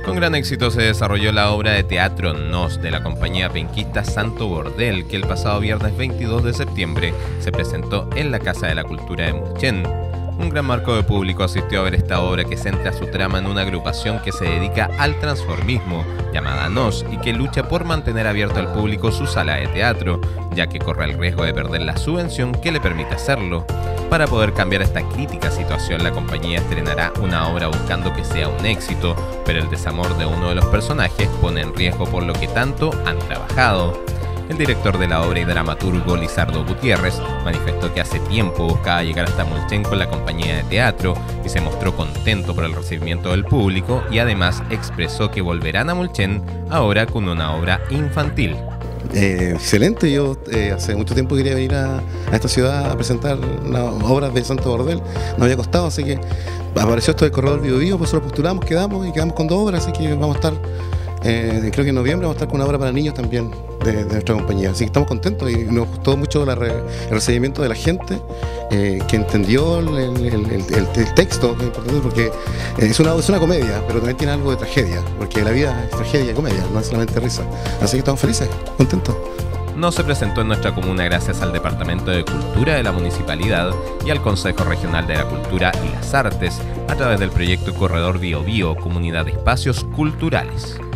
Con gran éxito se desarrolló la obra de teatro Nos de la compañía penquista Santo Bordel, que el pasado viernes 22 de septiembre se presentó en la Casa de la Cultura de Mulchen. Un gran marco de público asistió a ver esta obra que centra su trama en una agrupación que se dedica al transformismo, llamada Nos, y que lucha por mantener abierto al público su sala de teatro, ya que corre el riesgo de perder la subvención que le permite hacerlo. Para poder cambiar esta crítica situación, la compañía estrenará una obra buscando que sea un éxito, pero el desamor de uno de los personajes pone en riesgo por lo que tanto han trabajado. El director de la obra y dramaturgo Lizardo Gutiérrez manifestó que hace tiempo buscaba llegar hasta Mulchen con la compañía de teatro y se mostró contento por el recibimiento del público, y además expresó que volverán a Mulchen ahora con una obra infantil. Excelente, yo hace mucho tiempo quería venir a esta ciudad a presentar las obras de Santo Bordel, no había costado, así que apareció esto del Corredor Bio Bio, pues nosotros postulamos, quedamos con 2 obras, así que vamos a estar, creo que en noviembre vamos a estar con una obra para niños también de nuestra compañía, así que estamos contentos y nos gustó mucho el recibimiento de la gente que entendió el texto, que es importante porque es una comedia, pero también tiene algo de tragedia, porque la vida es tragedia y comedia, no es solamente risa, así que estamos felices, contentos. No se presentó en nuestra comuna gracias al Departamento de Cultura de la Municipalidad y al Consejo Regional de la Cultura y las Artes a través del proyecto Corredor Bio Bio, Comunidad de Espacios Culturales.